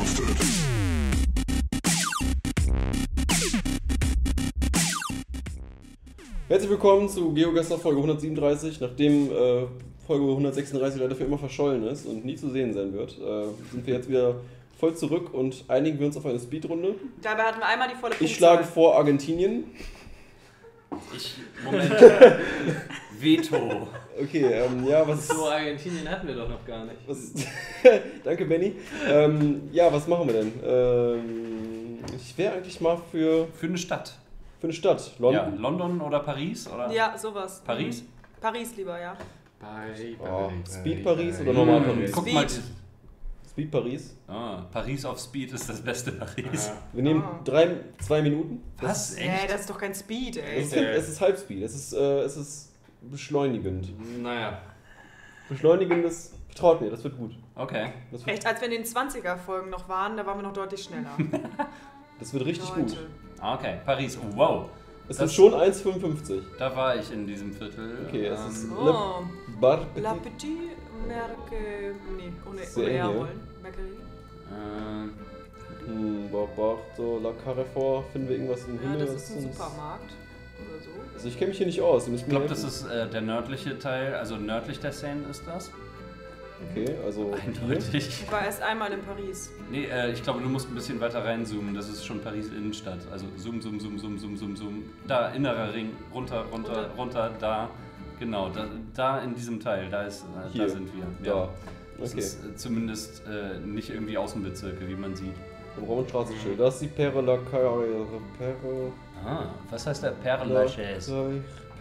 Herzlich willkommen zu GeoGuessr Folge 137. Nachdem Folge 136 leider für immer verschollen ist und nie zu sehen sein wird, sind wir jetzt wieder voll zurück und einigen wir uns auf eine Speedrunde. Dabei hatten wir einmal die volle Punktzahl. Ich schlage vor Argentinien. Moment. Veto. Okay, ja, was... So, Argentinien hatten wir doch noch gar nicht. Danke, Benny. Ja, was machen wir denn? Ich wäre eigentlich mal für eine Stadt. Für eine Stadt. London? Ja, London oder Paris? Oder? Ja, sowas. Paris? Paris lieber, ja. Speed Paris oder normal Paris? Guck mal. Speed Paris. Paris auf Speed ist das beste Paris. Wir nehmen 2 Minuten. Was? Echt? Nee, das ist doch kein Speed, ey. Es ist Halbspeed. Es ist beschleunigend. Naja. Beschleunigendes. Vertraut mir, das wird gut. Okay. Echt, als wir in den 20er-Folgen noch waren, da waren wir noch deutlich schneller. Das wird richtig Leute. gut. Okay, Paris. Wow. Es sind schon 1,55. Da war ich in diesem Viertel. Okay, es ist La Petite Merque... Nee, ohne R wollen. Mercerie. Barbarto, La Carrefour, finden wir irgendwas im Himmel? Ja, das ist ein Supermarkt oder so. Also ich kenne mich hier nicht aus. Ich glaube, das ist der nördliche Teil, also nördlich der Seine ist das. Okay, also eindeutig. Ich war erst einmal in Paris. Nee, ich glaube, du musst ein bisschen weiter reinzoomen. Das ist schon Paris Innenstadt. Also zoom. Da, innerer Ring, runter, da. Genau, da in diesem Teil, da sind wir. Ja. Das ist zumindest nicht irgendwie Außenbezirke, wie man sieht. Im Straßenschild. Das ist die Perle la Carrière. Was heißt der Perle Lachaise?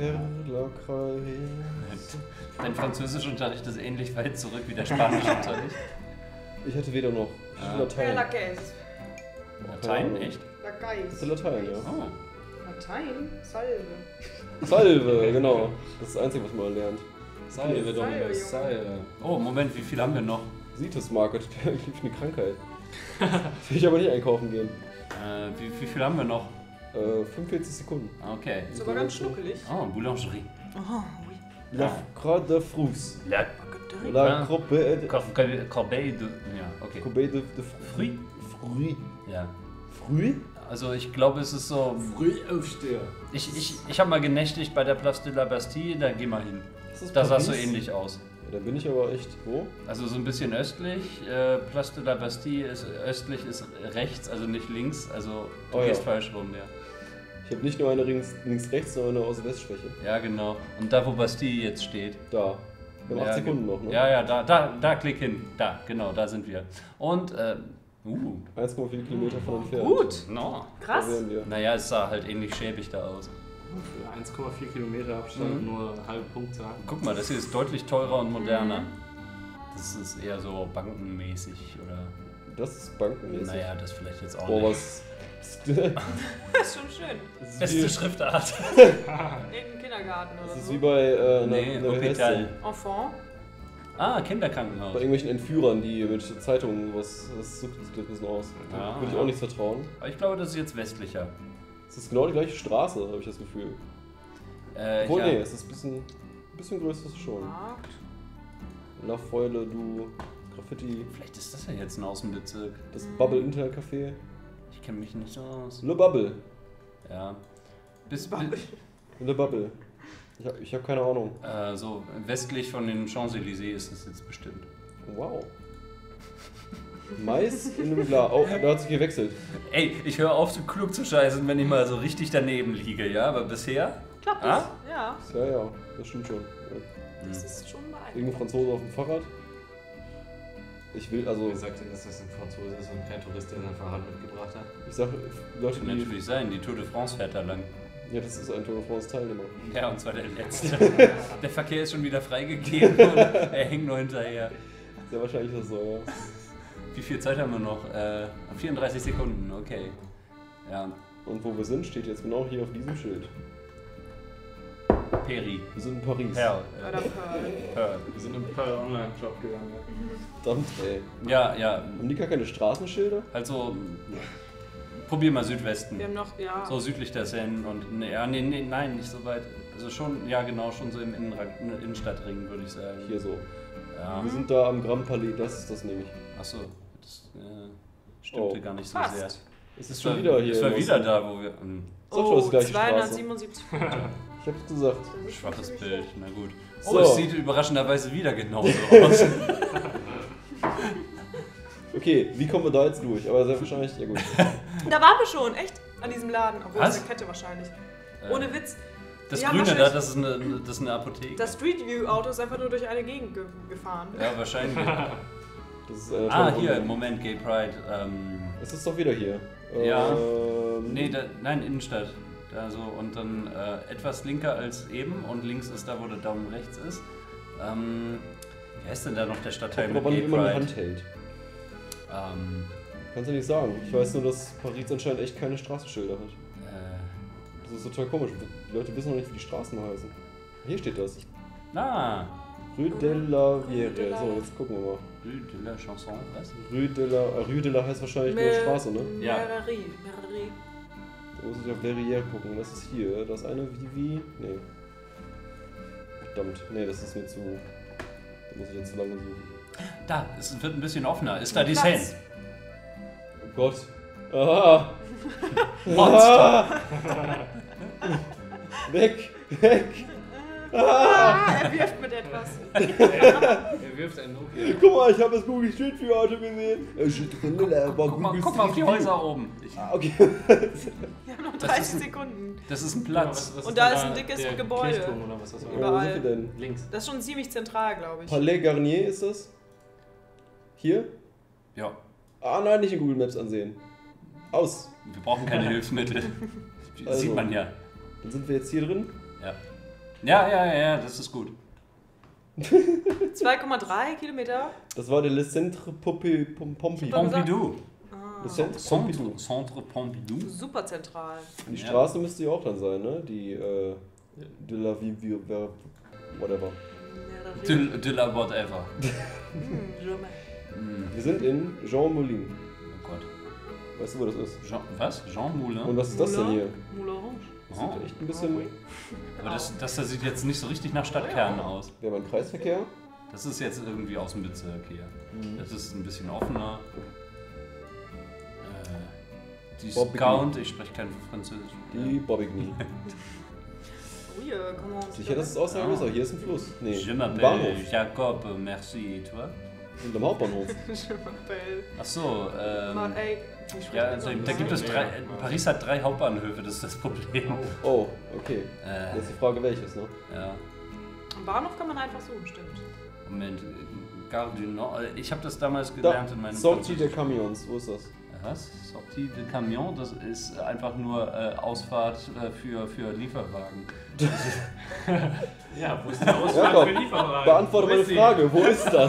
Dein Französischunterricht ist ähnlich weit zurück wie der Spanischunterricht. Ich hatte weder noch. Latein. Latein, echt? Das ist Latein, ja. Oh. Latein? Salve. Salve, genau. Das ist das Einzige, was man lernt. Salve, Dominus, Salve. Oh, Moment, wie viel haben wir noch? Situs Market, der gibt eine Krankheit. Will ich aber nicht einkaufen gehen. Wie viel haben wir noch? 45 Sekunden. Okay. Sogar ganz schnuckelig. Oh, Boulangerie. Oh, oui. La Croix de Frus. La Corbeille de... Ja, okay. Corbeille de Fruit? Fruit. Ja. Fruit? Also ich glaube, es ist so... Frühaufsteher. Ich habe mal genächtigt bei der Place de la Bastille, da geh mal hin. Da sah es so ähnlich aus. Ja, da bin ich aber echt... Wo? Also so ein bisschen östlich. Place de la Bastille ist östlich, ist rechts, also nicht links. Also du gehst falsch rum, ja. Ich habe nicht nur eine links-rechts, sondern eine Ost-West-Schwäche. Ja, genau. Und da, wo Bastille jetzt steht. Da. Wir haben 8 Sekunden noch, ne? Ja, da klick hin. Da, genau, da sind wir. Und, 1,4 Kilometer von entfernt. Gut. No. Krass. Da wären wir. Naja, es sah halt ähnlich schäbig da aus. Für 1,4 Kilometer Abstand nur halbe Punktzahl. Guck mal, das hier ist deutlich teurer und moderner. Das ist eher so bankenmäßig, oder? Das ist bankenmäßig. Naja, das vielleicht jetzt auch nicht. Was? Das ist schon schön. Beste Schriftart. Irgendein Kindergarten oder so. Das ist wie bei Hôpital. Enfant. Kinderkrankenhaus. Bei irgendwelchen Entführern, die mit Zeitungen das sucht ein bisschen aus. Da würde ich auch nichts vertrauen. Aber ich glaube, das ist jetzt westlicher. Es ist genau die gleiche Straße, habe ich das Gefühl. Obwohl, nee, es ist ein bisschen größer schon. Markt. La Foile du Graffiti. Vielleicht ist das ja jetzt ein Außenbezirk. Das Bubble Internet Café. Ich kenne mich nicht so aus. Le Bubble. Ja. Le Bubble. Ich hab keine Ahnung. So westlich von den Champs-Élysées ist es jetzt bestimmt. Wow. Mais in einem Glas. Oh, da hat sich gewechselt. Ey, ich höre auf, so klug zu scheißen, wenn ich mal so richtig daneben liege, ja? Aber bisher... Klappt das? Ja. Ja, das stimmt schon. Das ist schon beeindruckend. Irgendein Franzose auf dem Fahrrad. Ich will also... Wer sagt denn, dass das ein Franzose ist und kein Tourist, der sein Fahrrad mitgebracht hat? Ich sag, Leute, Kann natürlich sein, die Tour de France fährt da lang. Ja, das ist ein Tour de France Teilnehmer. Ja, und zwar der letzte. Der Verkehr ist schon wieder freigegeben und er hängt nur hinterher. Sehr wahrscheinlich ist das so, ja. Wie viel Zeit haben wir noch? 34 Sekunden, okay. Ja. Und wo wir sind, steht jetzt genau hier auf diesem Schild. Peri. Wir sind in Paris. Pearl. Pearl. Wir sind im Pearl Online-Shop gegangen. Verdammt, ey. Ja. Haben die gar keine Straßenschilder? Also, probier mal Südwesten. Wir haben noch, ja. So südlich der Seine und, nein, nicht so weit. Also schon, ja genau, schon so im Innenstadtring, würde ich sagen. Hier so. Ja. Wir sind da am Grand Palais, das ist das nämlich. Achso, das, Stimmte gar nicht so fast. sehr. Es ist schon wieder hier. Es war in wieder Osten. da, wo wir... Sag schon, das ist gleiche 277 Punkte. Ich hab's gesagt. Schwaches Bild, na gut. So. Oh, es sieht überraschenderweise wieder genauso aus. Okay, wie kommen wir da jetzt durch? Aber sehr wahrscheinlich, ja gut. Da waren wir schon, echt? An diesem Laden. Obwohl, Was? es eine Kette wahrscheinlich. Ohne Witz. Das Die haben Grüne da, wahrscheinlich- das ist eine Apotheke. Das Street View Auto ist einfach nur durch eine Gegend gefahren. Ja, wahrscheinlich. Das ist eine Ah, tolle hier, Runde. Moment, Gay Pride. Es ist doch wieder hier. Ja. Nee, nein, Innenstadt. Da so, und dann etwas linker als eben und links ist da, wo der Daumen rechts ist. Wer ist denn da noch der Stadtteil aber mit wann Gay immer die Pride? Hand hält. Kannst du nicht sagen. Ich weiß nur, dass Paris anscheinend echt keine Straßenschilder hat. Das ist total komisch. Die Leute wissen noch nicht, wie die Straßen heißen. Hier steht das. Rue de la Viere. So, jetzt gucken wir mal. Rue de la Chanson, was? Rue de la heißt wahrscheinlich nur Straße, ne? Ja. Merrerie. Da muss ich auf Verrières gucken. Das ist hier. Das eine wie? Nee. Verdammt. Nee, das ist mir zu... Da muss ich jetzt zu lange suchen. Da, es wird ein bisschen offener. Ist da die Platz. Seine? Oh Gott. Ah! Monster! Weg! Weg! Er wirft mit etwas. Er wirft ein Nokia. Guck mal, ich habe das Google Street View Auto gesehen. Guck mal auf die Häuser oben. Okay. Wir haben noch 30 Sekunden. Das ist ein Platz. Und da ist ein dickes der Gebäude. Kirchturm oder was das war? Wo sind wir denn? Links. Das ist schon ziemlich zentral, glaube ich. Palais Garnier ist das? Hier? Ja, Ah nein, nicht in Google Maps ansehen. Aus. wir brauchen keine Hilfsmittel. Also. Sieht man ja. Dann sind wir jetzt hier drin. Ja, das ist gut. 2,3 Kilometer. Das war der Le Centre Pompidou. Pompidou. Le Centre Pompidou. Centre Pompidou. Super zentral. Die Straße müsste ja auch dann sein, ne? Die de la Vie, whatever. De la whatever. Wir sind in Jean Moulin. Oh Gott. Weißt du, wo das ist? Was? Jean Moulin? Und was ist das denn hier? Moulin Rouge. Das sieht echt ein bisschen... Aber das da sieht jetzt nicht so richtig nach Stadtkern aus. Wir haben einen Kreisverkehr. Das ist jetzt irgendwie aus dem Bezirk hier. Das ist ein bisschen offener. Discount, ich spreche kein Französisch. Die Bobigny. Oui, comment on Sicher, dass es außerhalb ist, aber hier ist ein Fluss. Nee, Je ein m'appelle Bahnhof. Jacob, merci, et toi? Und am Hauptbahnhof. Je m'appelle. Achso, Ey, ja, da gibt es drei. Paris hat 3 Hauptbahnhöfe, das ist das Problem. Oh, okay. Jetzt ist die Frage, welches, ne? Ja. Am Bahnhof kann man einfach suchen, stimmt. Moment, Gare du Nord. Ich habe das damals Da, gelernt in meinem Sortie der Französisch. Camions, wo ist das? Was? Sortie de Camion, das ist einfach nur Ausfahrt für Lieferwagen. Ja, wo ist die Ausfahrt Jakob, für Lieferwagen? beantworte Wo meine ist sie? Frage, wo ist das?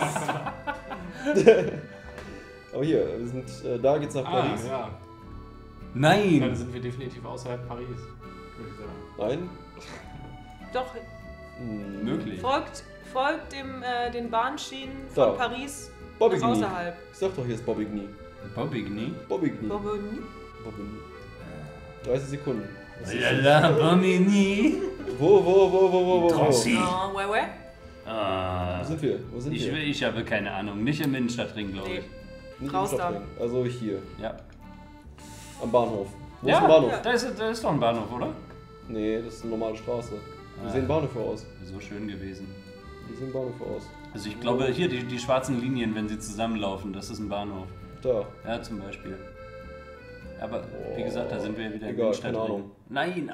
Aber hier, wir sind, da geht's nach Paris. Ja. Dann Nein! sind wir definitiv außerhalb Paris, würde ich sagen. Nein? Doch, Möglich. folgt den Bahnschienen Da. von Paris nach Bobigny. außerhalb. Ich sag doch, hier ist Bobigny. Bobigny? Bobigny. Bobigny? Bobigny. 30 Sekunden. Was ist das? La Bobigny! Wo? Drancy. Ah, ouais. Wo sind wir? Wo sind wir? Ich habe keine Ahnung. Nicht im Innenstadtring, glaube Nee. ich. Nicht Raus im da. Stadtring. Also hier, Ja. am Bahnhof. Wo Ja, ist ein Bahnhof? ja. Da ist doch ein Bahnhof, oder? Nee, das ist eine normale Straße. Wie Ah. sehen Bahnhöfe aus? So schön gewesen. Wie sehen Bahnhöfe aus? Also ich glaube, hier die schwarzen Linien, wenn sie zusammenlaufen, das ist ein Bahnhof. Da. Ja, zum Beispiel. Aber wie gesagt, da sind wir wieder im Egal, Innenstadtring. keine Ahnung. Nein,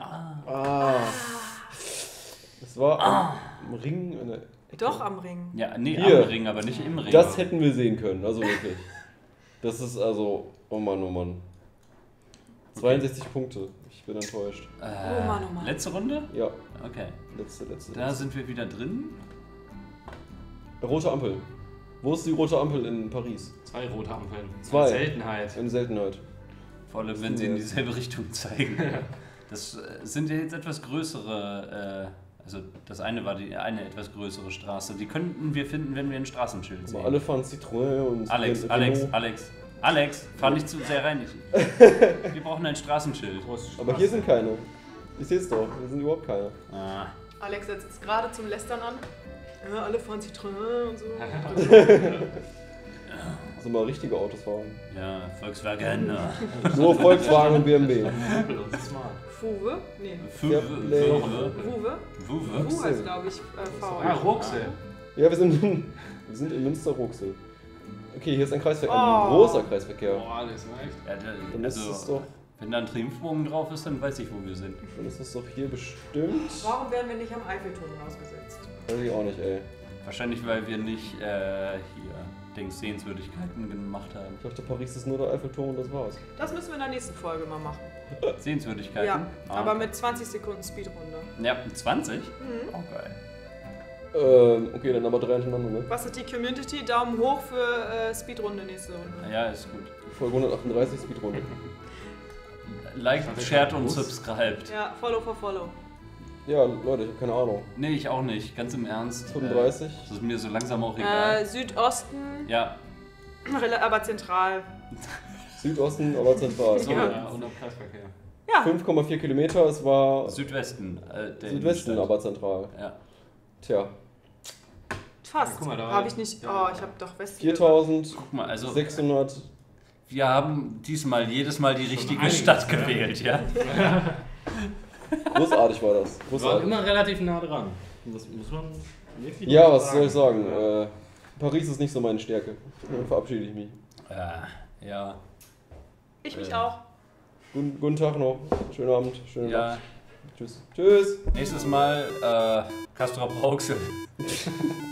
Das war am Ring in der Ecke. Doch am Ring. Ja, nee, Hier. am Ring, aber nicht im Ring. Das hätten wir sehen können, also wirklich. Das ist also, oh Mann. 62 Punkte. Ich bin enttäuscht. Oh Mann. Letzte Runde? Ja, Okay. letzte. Da sind wir wieder drin. Rote Ampel. Wo ist die rote Ampel in Paris? 2 rote Ampeln. Zwei. Seltenheit. Eine Seltenheit. Vor allem, wenn sie in dieselbe Richtung zeigen. Das sind ja jetzt etwas größere, also das eine war eine etwas größere Straße. Die könnten wir finden, wenn wir ein Straßenschild Aber sehen. alle fahren Citroën und Alex, fahr nicht zu sehr rein. Wir brauchen ein Straßenschild. Aber hier sind keine. Ich sehe es doch, hier sind überhaupt keine. Ah, Alex setzt es gerade zum Lästern an. Ja, alle fahren Citroën und so. Also mal richtige Autos fahren. Ja, Volkswagen. Nur Volkswagen und BMW. Das ist smart. Fuwe? Nee. Wuve. Wuwe? Wuwe heißt, glaube ich, V. Ah, Ruxel. Ja, wir sind in Münster-Ruxel. Okay, hier ist ein Kreisverkehr, ein großer Kreisverkehr. Boah, das ist echt. Ja, Dann ist es doch, wenn da ein Triumphbogen drauf ist, dann weiß ich, wo wir sind. dann ist das doch hier bestimmt. Warum werden wir nicht am Eiffelturm ausgesetzt? Weiß ich auch nicht, ey. Wahrscheinlich, weil wir nicht hier Sehenswürdigkeiten gemacht haben. Ich dachte, Paris ist nur der Eiffelturm und das war's. Das müssen wir in der nächsten Folge mal machen. Sehenswürdigkeiten? Ja, Ah, aber okay. mit 20 Sekunden Speedrunde. Ja, 20? Mhm. Oh, geil. Okay, dann aber 3 hintereinander, ne? Was ist die Community? Daumen hoch für Speedrunde nächste Runde. Ja, ist gut. Folge 138 Speedrunde. Liked, shared und subscribed. Ja, Follow for Follow. Ja, Leute, ich habe keine Ahnung. Nee, ich auch nicht. Ganz im Ernst. 35? Das ist mir so langsam auch egal. Südosten, Ja. aber zentral. Südosten, aber zentral. So, Ja. Ja, und am Kreisverkehr. Ja, 5,4 Kilometer, es war Südwesten. Der Südwesten, Innenstadt. aber zentral. Ja. Tja, fast. Ja, guck mal, da- Habe ich nicht. ja. Oh, ich habe doch Westen. 4600. Guck mal, also Ja. wir haben diesmal jedes Mal die richtige einiges, Stadt ja. gewählt, ja? Großartig war das. Wir waren Großartig. immer relativ nah dran. Und das muss man wirklich Ja, mal was soll ich sagen? Paris ist nicht so meine Stärke. Dann verabschiede ich mich. Ja. Ich mich auch. Guten Tag noch. Schönen Abend. Schönen Ja. Nacht. Tschüss. Tschüss. Nächstes Mal Castrop Rauxel.